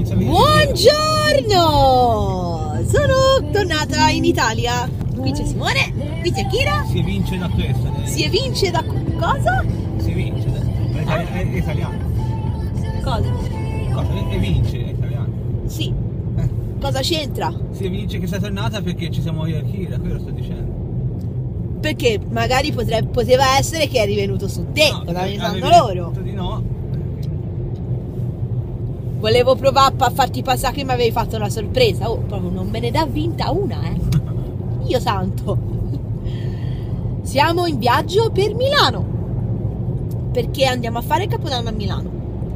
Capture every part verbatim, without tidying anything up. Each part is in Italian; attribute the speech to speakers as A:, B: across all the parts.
A: Buongiorno! Sono tornata in Italia. Qui c'è Simone, qui c'è Kira.
B: Si vince da questo. Eh.
A: Si evince da cosa?
B: Si vince, è, itali è italiano.
A: Cosa?
B: Cosa? E vince, è italiano.
A: Sì. Eh. Cosa c'entra?
B: Si vince che sei tornata perché ci siamo io e Kira, quello sto dicendo.
A: Perché magari potrebbe, poteva essere che è rivenuto su te,
B: No,
A: cosa ne sanno
B: avevi
A: loro?
B: detto di no.
A: Volevo provare a farti passare che mi avevi fatto una sorpresa. Oh, proprio non me ne dà vinta una, eh. Dio santo. Siamo in viaggio per Milano. Perché andiamo a fare Capodanno a Milano.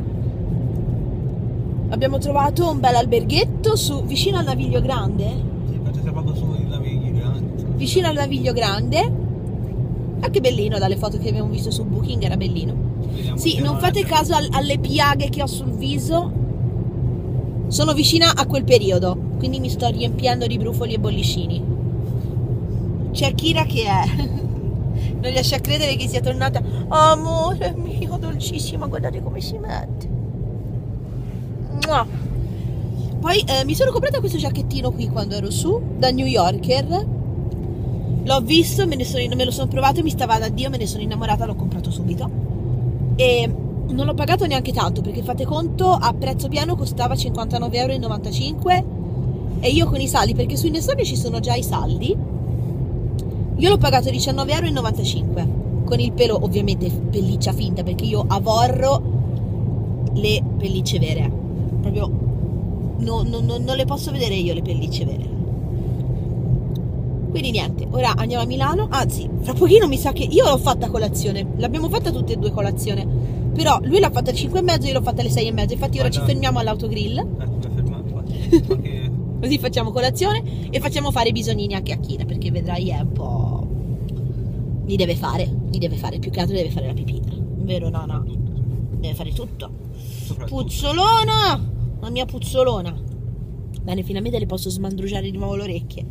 A: Abbiamo trovato un bel alberghetto su, vicino al Naviglio Grande.
B: Sì, faccio proprio su il Naviglio Grande.
A: Vicino al Naviglio Grande. Anche bellino, dalle foto che abbiamo visto su Booking era bellino.
B: Vediamo,
A: sì, non fate caso al, alle piaghe che ho sul viso. Sono vicina a quel periodo, quindi mi sto riempiendo di brufoli e bollicini. C'è Kira che è non riesce a credere che sia tornata. Amore mio dolcissimo, guardate come si mette. Mua. Poi eh, mi sono comprata questo giacchettino qui quando ero su da New Yorker. L'ho visto, me, ne sono, me lo sono provato e mi stava da Dio, me ne sono innamorata, l'ho comprato subito. E non l'ho pagato neanche tanto, perché fate conto, a prezzo pieno costava cinquantanove e novantacinque euro e io con i saldi, perché su Innesobia ci sono già i saldi, io l'ho pagato diciannove e novantacinque euro, con il pelo ovviamente pelliccia finta, perché io avorro le pellicce vere, proprio no, no, no, non le posso vedere io le pellicce vere. Quindi niente, ora andiamo a Milano, anzi, fra pochino mi sa che io l'ho fatta colazione, l'abbiamo fatta tutte e due colazione, però lui l'ha fatta alle cinque e mezza, io l'ho fatta alle sei e mezza, infatti ora ci fermiamo all'autogrill,
B: eh,
A: così facciamo colazione e facciamo fare i bisognini anche a Kira, perché vedrai è un po'... li deve fare, li deve fare, più che altro deve fare la pipì, vero Nana? Deve fare tutto. Puzzolona, la mia puzzolona. Bene, finalmente le posso smandrugiare di nuovo le orecchie.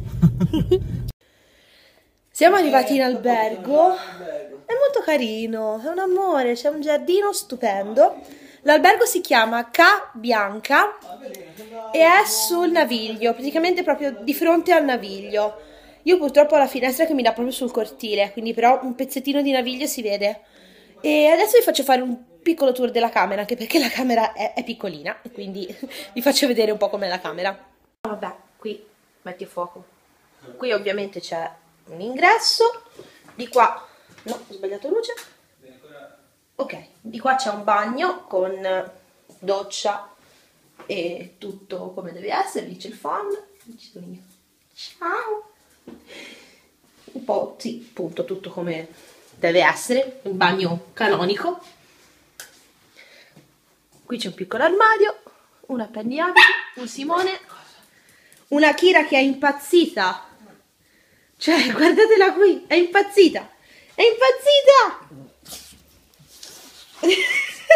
A: Siamo arrivati in albergo, è molto carino, è un amore, c'è un giardino stupendo. L'albergo si chiama Ca Bianca e è sul Naviglio, praticamente proprio di fronte al Naviglio. Io purtroppo ho la finestra che mi dà proprio sul cortile, quindi però un pezzettino di Naviglio si vede. E adesso vi faccio fare un piccolo tour della camera, anche perché la camera è, è piccolina, e quindi vi faccio vedere un po' com'è la camera. Vabbè, qui metti a fuoco. Qui ovviamente c'è un ingresso, di qua, no, ho sbagliato luce, ok, di qua c'è un bagno con doccia e tutto come deve essere, lì c'è il phon, lì ci sono io, ciao, un po', sì, appunto, tutto come deve essere, un bagno canonico, qui c'è un piccolo armadio, una pendiabile, un Simone, una Kira che è impazzita. Cioè, guardatela qui, è impazzita! È impazzita!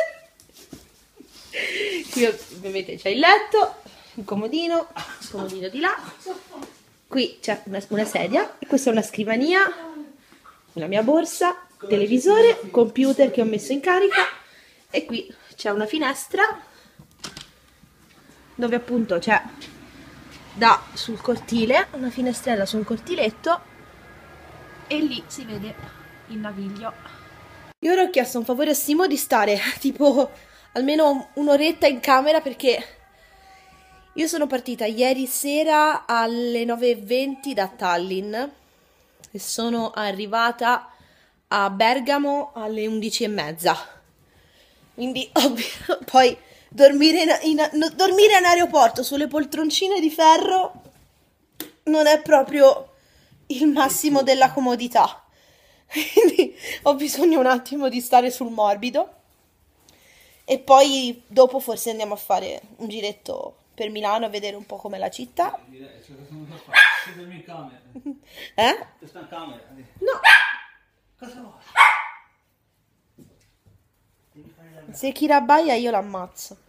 A: Qui ovviamente c'è il letto, il comodino, il comodino di là. Qui c'è una, una sedia, e questa è una scrivania, la mia borsa, televisore, computer che ho messo in carica, e qui c'è una finestra dove appunto c'è da sul cortile, una finestrella su un cortiletto, e lì si vede il Naviglio. Io ora ho chiesto un favore a Simo di stare tipo almeno un'oretta in camera, perché io sono partita ieri sera alle nove e venti da Tallinn e sono arrivata a Bergamo alle undici e mezza, quindi ovvio, poi Dormire in, in, no, dormire in aeroporto sulle poltroncine di ferro non è proprio il massimo della comodità, quindi ho bisogno un attimo di stare sul morbido e poi dopo forse andiamo a fare un giretto per Milano a vedere un po' com'è la città. Eh? No. Se Kira abbaia io l'ammazzo.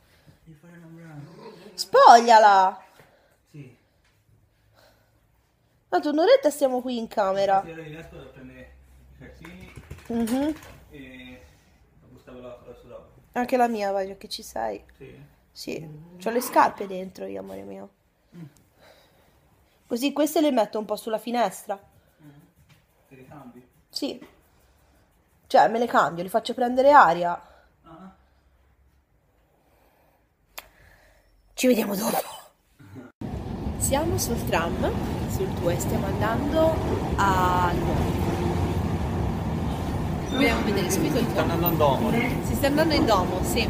A: Spogliala!
B: Sì.
A: Tanto un'oretta stiamo qui in camera.
B: Io riesco a prendere i calzini
A: uh-huh.
B: e la busta veloce sulla.
A: Anche la mia, voglio che ci sei.
B: Sì.
A: Sì, c'ho le scarpe dentro io, amore mio. Così queste le metto un po' sulla finestra.
B: Te li cambi?
A: Sì. Cioè, me le cambio, li faccio prendere aria.
B: Ah.
A: Ci vediamo dopo. Siamo sul tram, sul due, stiamo andando a Duomo. Vogliamo vedere subito il
B: Sta
A: Duomo.
B: andando a Domo.
A: Si sta andando in Domo, sì.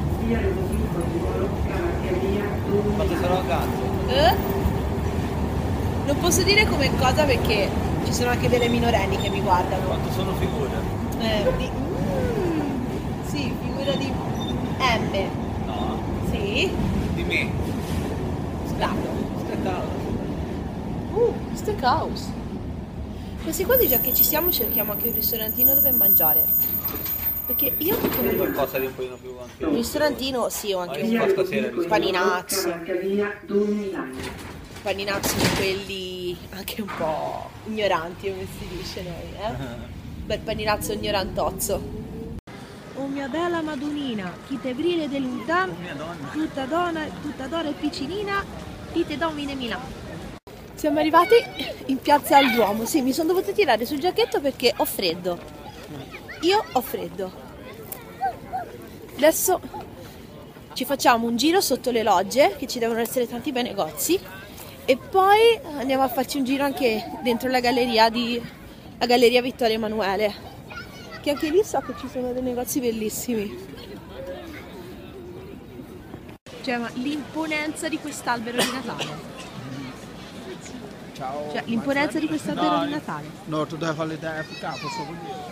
B: Quanto sarò a cazzo?
A: Eh? Non posso dire come cosa perché ci sono anche delle minorenni che mi guardano.
B: Quanto sono figure?
A: Eh, di... mm, sì, figura di M.
B: No.
A: Sì.
B: Di me.
A: Stato.
B: Steakhouse.
A: Uh, steakhouse. Quasi quasi già che ci siamo cerchiamo anche un ristorantino dove mangiare. Perché io come...
B: Qualcosa di un pochino più anche.
A: Un ristorantino sì, o anche
B: Ma
A: un
B: stasera vi-
A: paninazzo. Paninazzo di quelli anche un po' ignoranti, come si dice noi, eh? Bel paninazzo ignorantozzo. Oh mia bella Madonnina, chi te brille dell'untam,
B: Oh mia donna.
A: tutta donna, tutta donna e piccinina, ti te domine Milano. Siamo arrivati in piazza al Duomo, sì, mi sono dovuta tirare sul giacchetto perché ho freddo. Io ho freddo. Adesso ci facciamo un giro sotto le logge, che ci devono essere tanti bei negozi, e poi andiamo a farci un giro anche dentro la galleria di la Galleria Vittorio Emanuele, che anche lì so che ci sono dei negozi bellissimi. Cioè, ma l'imponenza di quest'albero di Natale.
C: Ciao.
A: Cioè, l'imponenza di quest'albero
C: No,
A: di Natale.
C: No, today holiday Africa, posso dire.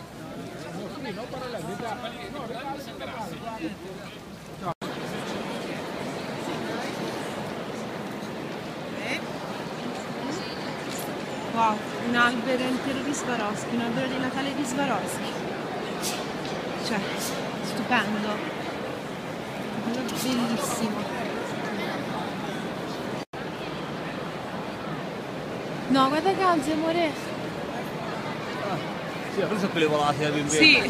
A: Wow, un albero intero di Swarovski, un albero di Natale di Swarovski. Cioè, stupendo. Bellissimo. No, guarda Ganze, amore.
B: Sì, ha preso quelle volate da bimbi.
A: Sì.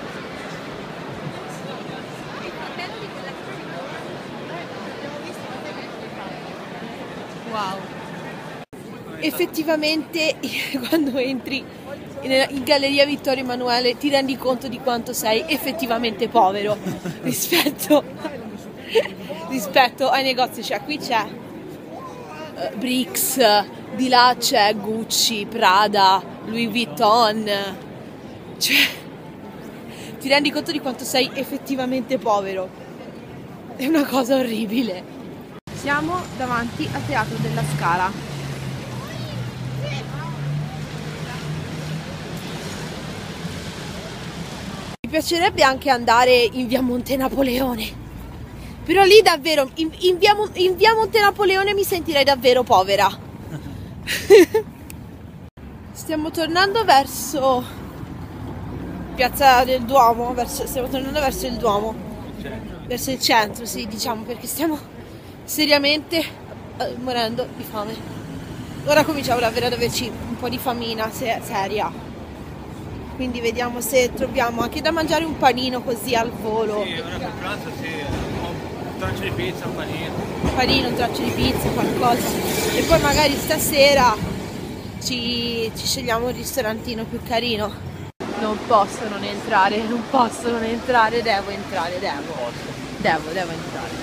A: Wow. Effettivamente quando entri in, in Galleria Vittorio Emanuele ti rendi conto di quanto sei effettivamente povero rispetto, rispetto ai negozi. Cioè, qui c'è uh, Brix, di là c'è Gucci, Prada, Louis Vuitton. Cioè, ti rendi conto di quanto sei effettivamente povero. È una cosa orribile. Siamo davanti al Teatro della Scala. Mi piacerebbe anche andare in via Monte Napoleone, però lì davvero, in, in, via, in via Monte Napoleone mi sentirei davvero povera. Stiamo tornando verso Piazza del Duomo, verso, stiamo tornando verso il Duomo, verso il centro, sì, diciamo, perché stiamo seriamente eh, morendo di fame. Ora cominciamo davvero ad averci un po' di famina se- seria. Quindi vediamo se troviamo anche da mangiare un panino così al volo.
B: Sì, ora per pranzo sì, un traccio di pizza, un panino.
A: Un panino, un traccio di pizza, qualcosa. E poi magari stasera ci, ci scegliamo un ristorantino più carino. Non posso non entrare, non posso non entrare, devo entrare, devo. Devo, devo entrare.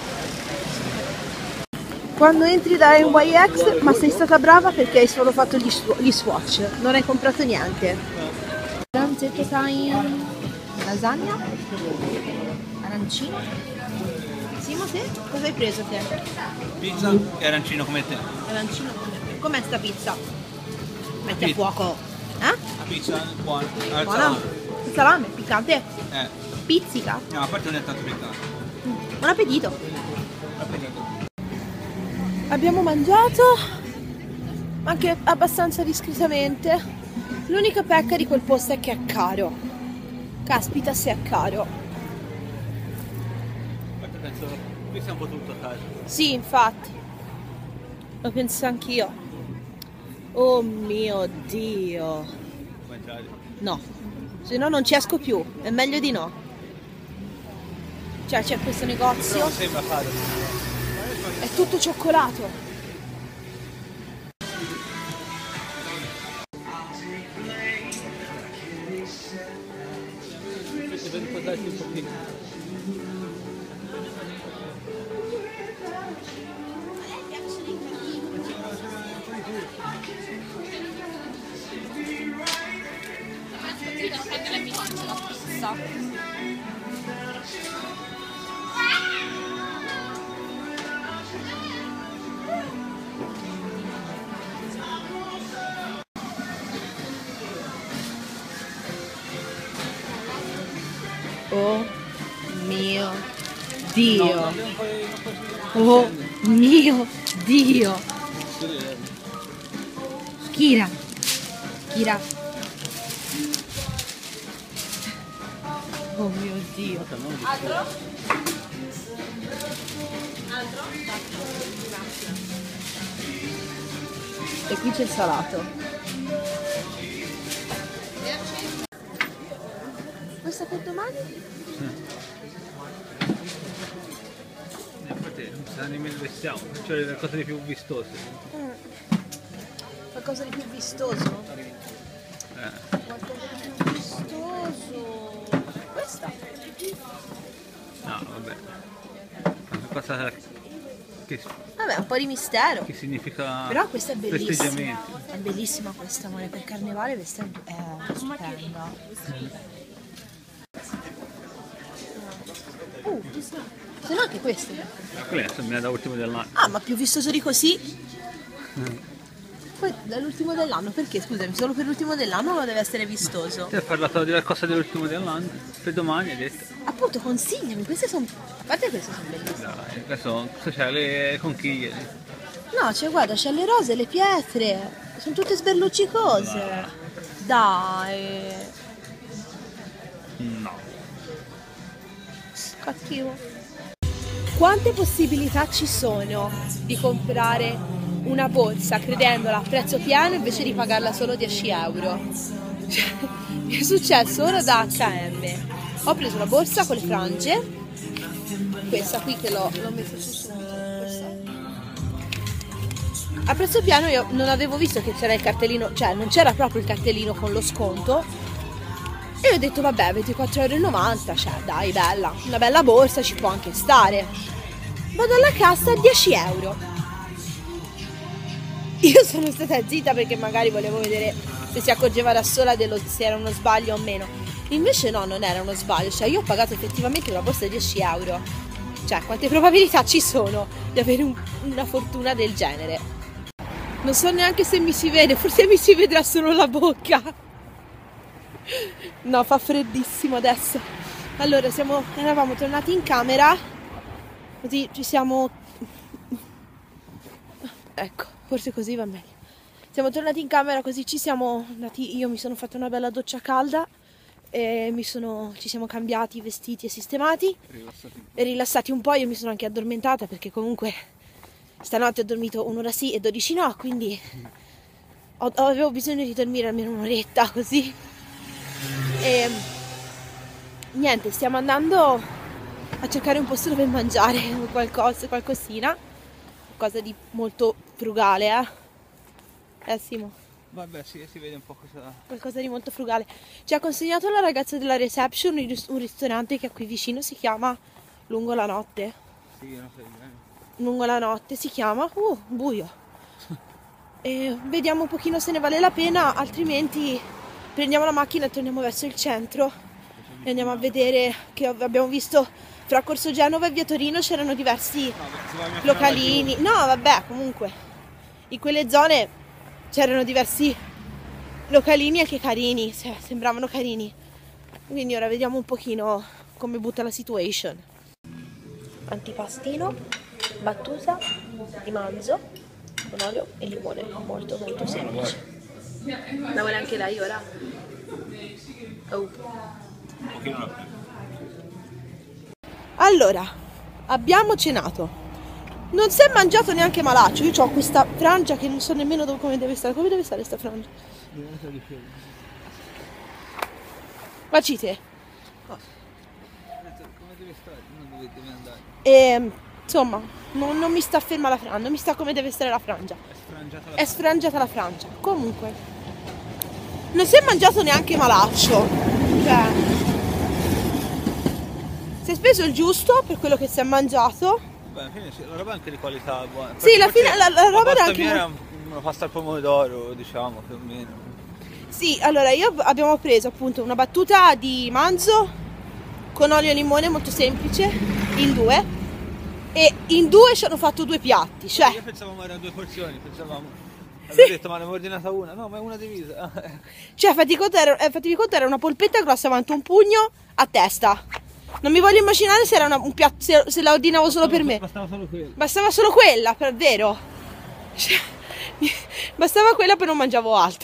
A: Quando entri da N Y X, ma sei stata brava perché hai solo fatto gli, gli swatch, non hai comprato niente. Pranzetto time, lasagna, arancino. Simo, te? Cosa hai preso te?
B: Pizza e arancino come te.
A: Arancino come te. Com'è sta pizza? Metti a
B: Pizza.
A: fuoco. Eh?
B: La pizza buona. Al
A: Buona?
B: salame.
A: Il salame, piccante?
B: Eh.
A: Pizzica?
B: No, a parte non è tanto piccante.
A: Buon appetito!
B: Appetito.
A: Abbiamo mangiato anche abbastanza discretamente. L'unica pecca di quel posto è che è caro. Caspita se è caro.
B: Infatti penso, qui sia un po' tutto a casa.
A: Sì, infatti. Lo penso anch'io. Oh mio Dio.
B: Puoi entrare.
A: No. Se no non ci esco più. È meglio di no. Cioè c'è questo negozio.
B: Però non sembra caro.
A: È tutto cioccolato.
B: Per ricordarti un pochino.
A: Devo prendere il bilancia, la pizza. Oh mio Dio! Oh mio Dio! Kira! Kira! Oh mio Dio! Altro? Altro? E qui c'è il salato. Questa per domani?
B: Infatti non sa nemmeno dove stiamo, cioè le cose di più vistose.
A: Mm. Qualcosa di più vistoso?
B: Eh.
A: Qualcosa di più vistoso. Questa?
B: No, vabbè. Qualcosa che,
A: Vabbè, un po' di mistero.
B: che significa
A: Però questa è bellissima.
B: festeggiamenti.
A: È bellissima questa, amore, per carnevale questa è stupenda. Uh, se no anche questo.
B: Questa mi è da ultimo dell'anno.
A: Ah, ma più vistoso di così? Poi dall'ultimo dell'anno, perché scusami, solo per l'ultimo dell'anno o deve essere vistoso?
B: Ti hai parlato di qualcosa dell'ultimo dell'anno? Per domani hai detto.
A: Appunto, consigliami, queste sono. A parte queste sono bellissime.
B: Dai, questo, questo c'è le conchiglie.
A: No, cioè guarda, c'è le rose, le pietre, sono tutte sberluccicose. Dai.
B: No.
A: Cattivo. Quante possibilità ci sono di comprare una borsa credendola a prezzo pieno invece di pagarla solo dieci euro? Cioè, mi è successo ora da acca emme. Ho preso una borsa con le frange, questa qui che l'ho, l'ho messa su subito, questa. A prezzo pieno io non avevo visto che c'era il cartellino, cioè non c'era proprio il cartellino con lo sconto. E io ho detto vabbè, ventiquattro e novanta euro, cioè dai, bella, una bella borsa ci può anche stare. Vado alla cassa, dieci euro. Io sono stata zitta perché magari volevo vedere se si accorgeva da sola dello, se era uno sbaglio o meno. Invece no, non era uno sbaglio, cioè io ho pagato effettivamente una borsa di dieci euro. Cioè, quante probabilità ci sono di avere un, una fortuna del genere? Non so neanche se mi si vede, forse mi si vedrà solo la bocca. No, fa freddissimo adesso. Allora, siamo, eravamo tornati in camera, così ci siamo... Ecco, forse così va meglio. Siamo tornati in camera, così ci siamo andati, io mi sono fatta una bella doccia calda e mi sono, ci siamo cambiati, vestiti e sistemati
B: Rilassati.
A: e rilassati un po'. Io mi sono anche addormentata perché comunque stanotte ho dormito un'ora sì e dodici no, quindi ho, avevo bisogno di dormire almeno un'oretta così. E niente, stiamo andando a cercare un posto dove mangiare qualcosa, qualcosina, qualcosa di molto frugale, eh? Eh Simo?
B: Vabbè, sì, si vede un po' cosa...
A: Qualcosa di molto frugale. Ci ha consegnato la ragazza della reception un ristorante che è qui vicino, si chiama Lungo la Notte.
B: Sì, non so bene.
A: Lungo la Notte si chiama, uh, buio. E vediamo un pochino se ne vale la pena, altrimenti prendiamo la macchina e torniamo verso il centro e andiamo a vedere, che abbiamo visto fra Corso Genova e via Torino c'erano diversi localini. No, vabbè, comunque in quelle zone c'erano diversi localini anche carini, sembravano carini. Quindi ora vediamo un pochino come butta la situation. Antipastino, battuta di manzo con olio e limone, molto molto semplice. La vuole anche lei ora? Oh. Allora, abbiamo cenato. Non si è mangiato neanche malaccio. Io ho questa frangia che non so nemmeno dove, come deve stare. Come deve stare sta frangia? Facite.
B: Come deve stare? Non dove deve andare.
A: E insomma, non, non mi sta ferma la frangia, non mi sta come deve stare la frangia.
B: È sfrangiata la
A: È sfrangiata la frangia. Comunque, non si è mangiato neanche malaccio. Cioè, si è speso il giusto per quello che si è mangiato.
B: Beh, alla fine sì, la roba è anche di qualità buona.
A: Sì, alla
B: Forse
A: fine la, la roba era
B: pasta
A: anche
B: mia
A: molto...
B: era una pasta al pomodoro, diciamo, più o meno.
A: Sì, allora io abbiamo preso appunto una battuta di manzo con olio e limone molto semplice, in due, e in due ci hanno fatto due piatti, cioè...
B: Io pensavamo erano due porzioni, pensavamo... Avevo detto, ma ne avevo ordinata una? No, ma è una divisa.
A: Cioè, fatti conto, era, eh, fatevi conto, era una polpetta grossa quanto un pugno a testa. Non mi voglio immaginare se era una, un piatto, se, se la ordinavo solo per me.
B: Bastava solo quello.
A: Bastava solo quella, per vero. Cioè, bastava quella per non mangiavo altro.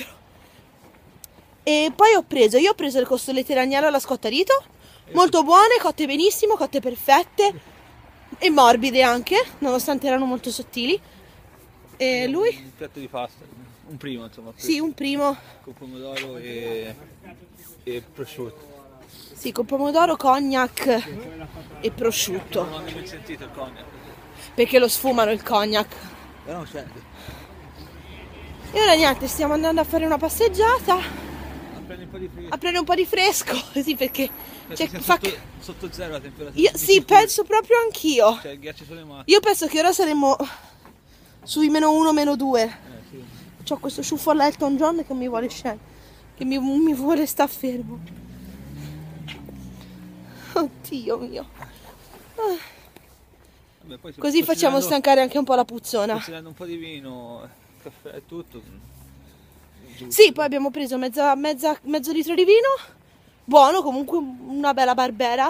A: E poi ho preso, io ho preso le costolette d'agnello alla scotta-rito, molto buone, cotte benissimo, cotte perfette e morbide anche, nonostante erano molto sottili. E lui?
B: Un piatto di pasta, un primo insomma.
A: Sì, un primo.
B: Con pomodoro e, e prosciutto.
A: Sì, con pomodoro, cognac e prosciutto.
B: Non ho nemmeno sentito il cognac.
A: Perché lo sfumano il cognac.
B: Però non c'è.
A: E ora niente, stiamo andando a fare una passeggiata,
B: A prendere un po' di freddo.
A: a prendere un po' di fresco, sì, perché c'è,
B: Siamo
A: fa...
B: sotto, sotto zero la temperatura.
A: Io sì, penso proprio anch'io.
B: C'è il ghiaccio sulle mani.
A: Io penso che ora saremo sui meno uno, meno due.
B: Eh, sì.
A: C'ho questo ciuffo all'Elton John che mi vuole scendere, che mi, mi vuole sta fermo. Oddio mio. Ah.
B: Vabbè, poi se-
A: Così facciamo
B: considerando-
A: stancare anche un po' la puzzona.
B: Considerando un po' di vino, caffè e tutto. giusto.
A: Sì, poi abbiamo preso mezza, mezza, mezzo litro di vino, buono, comunque una bella Barbera,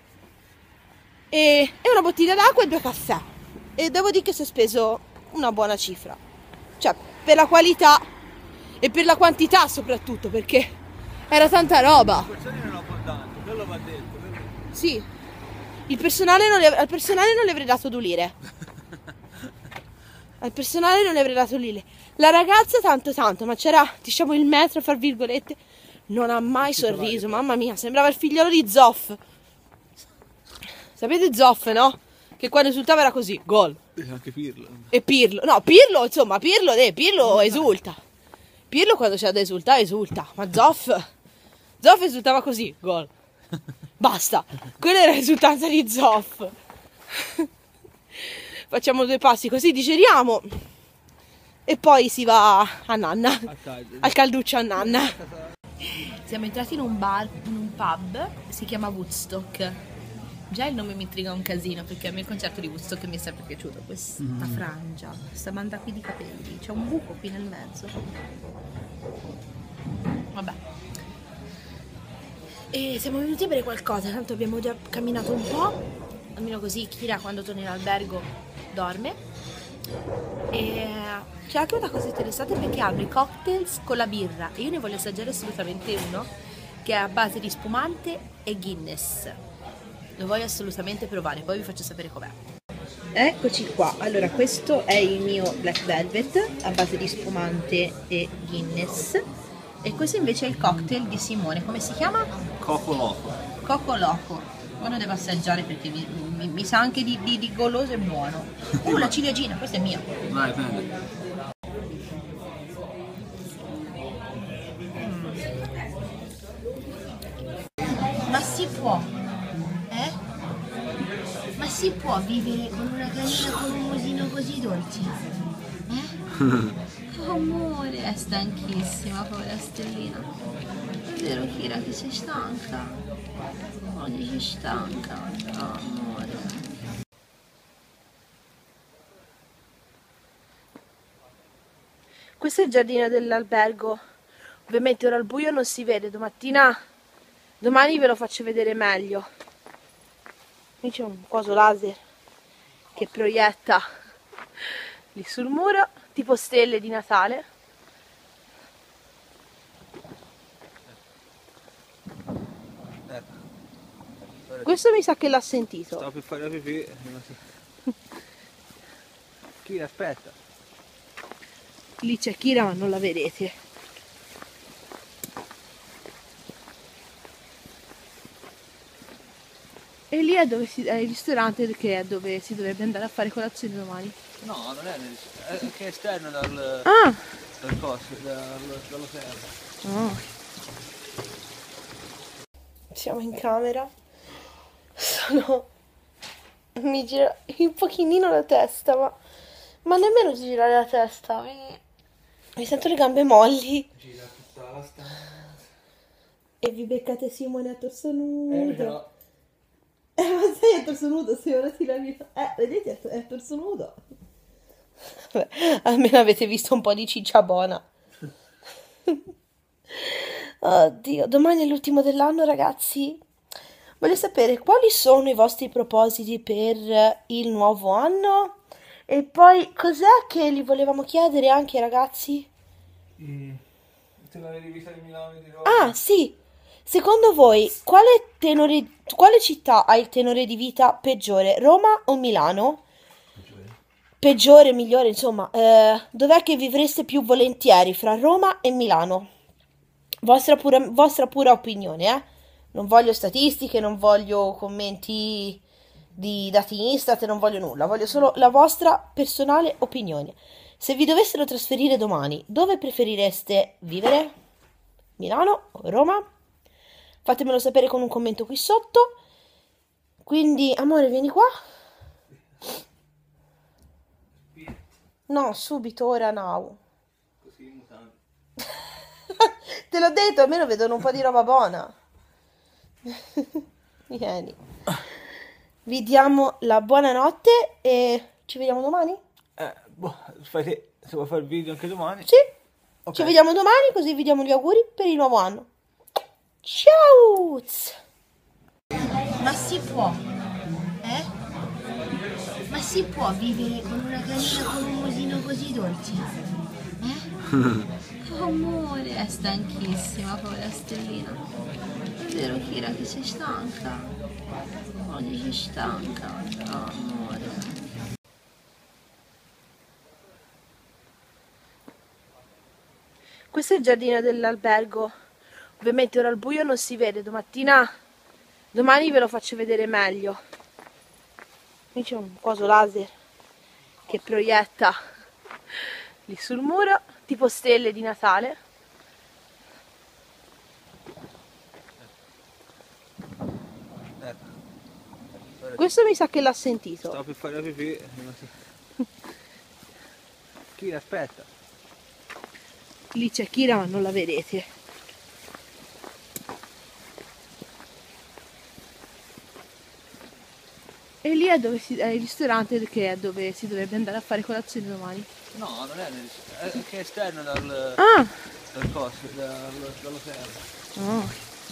A: e, e una bottiglia d'acqua e due caffè. E devo dire che si è speso una buona cifra. Cioè, per la qualità e per la quantità soprattutto, perché era tanta roba.
B: Le porzioni erano abbondanti, quello va detto. quello-
A: Sì, il personale non le, al personale non le avrei dato due lire. Al personale non le avrei dato lire. La ragazza tanto tanto, ma c'era, diciamo, il metro, fra virgolette, non ha mai sorriso, mamma mia, sembrava il figliolo di Zoff. Sapete Zoff, no? Che quando esultava era così, gol.
B: E anche Pirlo.
A: E Pirlo, no, Pirlo, insomma, Pirlo, eh, Pirlo esulta. Pirlo quando c'è da esultare, esulta. Ma Zoff, Zoff esultava così, gol. Basta, quella era l'esultanza di Zoff. Facciamo due passi così digeriamo e poi si va a Nanna,
B: Al caldo.
A: al calduccio a Nanna. Siamo entrati in un bar, in un pub, si chiama Woodstock. Già il nome mi intriga un casino perché a me il concerto di Woodstock mi è sempre piaciuto. Questa
B: Mm-hmm.
A: frangia, questa banda qui di capelli, c'è un buco qui nel mezzo. Vabbè. E siamo venuti a bere qualcosa, tanto abbiamo già camminato un po', almeno così Kira quando torna in albergo dorme. E c'è anche una cosa interessante perché hanno i cocktails con la birra e io ne voglio assaggiare assolutamente uno che è a base di spumante e Guinness. Lo voglio assolutamente provare, poi vi faccio sapere com'è. Eccoci qua, allora questo è il mio Black Velvet a base di spumante e Guinness e questo invece è il cocktail di Simone, come si chiama?
B: Coco Loco.
A: Coco Loco. Poi lo devo assaggiare perché mi, mi- mi sa anche di, di- di goloso e buono. Uh, la ciliegina, questo è mio.
B: Vai, prendi.
A: Ma si può, eh? Ma si può vivere con una carina con un musino così dolce? Eh? Amore, è stanchissima, povera stellina. È vero Kira che sei stanca? Oggi sei stanca, oh, amore. Questo è il giardino dell'albergo. Ovviamente ora al buio non si vede, domattina, domani ve lo faccio vedere meglio. Qui c'è un coso laser che proietta lì sul muro, tipo stelle di Natale. Questo mi sa che l'ha sentito.
B: Stavo per fare la pipì. Chi aspetta?
A: Lì c'è Kira ma non la vedete. E lì è dove si, è il ristorante che è dove si dovrebbe andare a fare colazione domani.
B: No, non è nel è che è esterno dal,
A: Ah!
B: dal costo, dal- dall'hotel.
A: Oh. Siamo in camera. Sono... Mi gira un pochino la testa, ma... Ma nemmeno girare la testa. Mi, mi sento le gambe molli.
B: Gira tutta la stanza.
A: E vi beccate Simone a torso
B: Eh,
A: nudo.
B: però...
A: Eh, ma sei a torso nudo, se ora ti lavi... Eh, vedete, è a torso nudo. Vabbè, almeno avete visto un po' di ciccia buona. Oddio, domani è l'ultimo dell'anno, ragazzi. Voglio sapere quali sono i vostri propositi per il nuovo anno? E poi cos'è che li volevamo chiedere anche ai ragazzi?
B: Mm. Te l'avevi vista di Milano e di Roma?
A: Ah, sì. Secondo voi, quale tenore, quale città ha il tenore di vita peggiore? Roma o Milano? Peggiore, migliore, insomma, eh, dov'è che vivreste più volentieri fra Roma e Milano? Vostra pura, vostra pura opinione, eh? Non voglio statistiche, non voglio commenti di dati Instat, non voglio nulla, voglio solo la vostra personale opinione. Se vi dovessero trasferire domani, dove preferireste vivere? Milano o Roma? Fatemelo sapere con un commento qui sotto. Quindi, amore, vieni qua. No, subito, ora now.
B: Così mutando.
A: Te l'ho detto, almeno vedono un po' di roba buona. Vieni. Vi diamo la buonanotte e ci vediamo domani?
B: Eh, boh, fai te, se vuoi fare il video anche domani.
A: Sì.
B: Ok.
A: Ci vediamo domani, così vi diamo gli auguri per il nuovo anno. Ciao! Ma si può, eh? Ma si può vivere con una carina con un musino così dolce? Eh? Amore, è stanchissima, povera stellina. È vero, Kira, che sei stanca? Oggi sei stanca. Oh, amore. Questo è il giardino dell'albergo. Ovviamente ora al buio non si vede, domattina, domani ve lo faccio vedere meglio. Qui c'è un coso laser che proietta lì sul muro, tipo stelle di Natale.
B: Ecco.
A: Questo mi sa che l'ha sentito.
B: Stavo per fare la pipì. Chi aspetta?
A: Lì c'è Kira, ma non la vedete. E lì è dove si, è il ristorante che è dove si dovrebbe andare a fare colazione domani.
B: No, non è nel è che è esterno dal,
A: Ah!
B: dal costo, dal- dall'hotel.
A: Oh.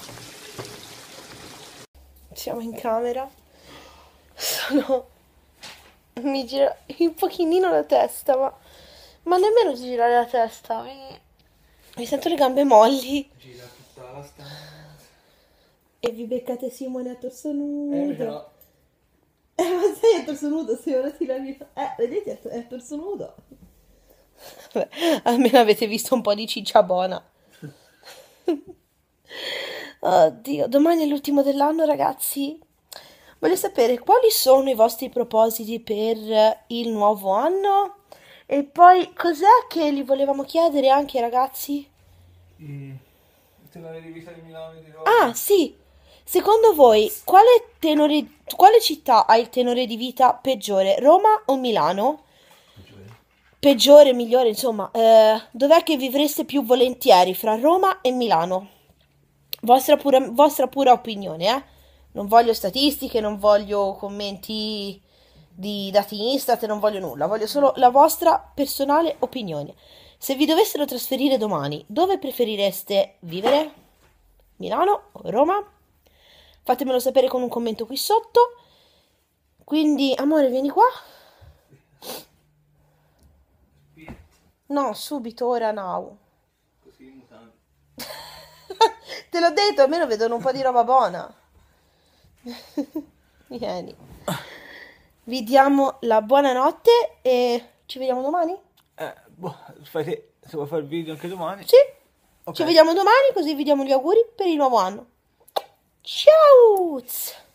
A: Siamo in camera. Sono... Mi gira un pochino la testa, ma... Ma nemmeno girare la testa. Mi, mi sento le gambe molli.
B: Gira tutta la stanza.
A: E vi beccate Simone a torso nudo.
B: Eh, però...
A: Eh, ma sei a torso nudo, se ora ti lavi... Eh, vedete, è a torso nudo. Vabbè, almeno avete visto un po' di ciccia buona. Oddio, domani è l'ultimo dell'anno, ragazzi. Voglio sapere quali sono i vostri propositi per il nuovo anno? E poi cos'è che li volevamo chiedere anche ai ragazzi?
B: Mm. Te l'avevi vista di Milano e di Roma?
A: Ah, sì. Secondo voi, quale tenore, quale città ha il tenore di vita peggiore? Roma o Milano? Peggiore, migliore, insomma, eh, dov'è che vivreste più volentieri fra Roma e Milano? Vostra pura, vostra pura opinione, eh? Non voglio statistiche, non voglio commenti di dati Instat, non voglio nulla, voglio solo la vostra personale opinione. Se vi dovessero trasferire domani, dove preferireste vivere? Milano o Roma? Fatemelo sapere con un commento qui sotto. Quindi, amore, vieni qua. No, subito, ora now.
B: Così mutando.
A: Te l'ho detto, almeno vedono un po' di roba buona. Vieni. Vi diamo la buonanotte e ci vediamo domani?
B: Eh, boh, fai te, se vuoi fare il video anche domani.
A: Sì.
B: Ok.
A: Ci vediamo domani, così vi diamo gli auguri per il nuovo anno. Ciao!